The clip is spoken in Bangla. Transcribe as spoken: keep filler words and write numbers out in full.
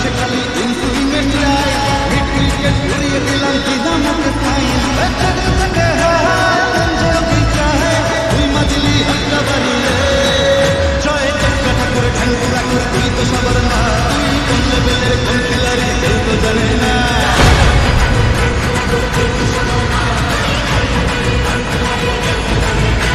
খালি ইনসুলিনের ট্রাই মিড উইকেট উড়িয়ে দিলাম কি দামকে ফাইন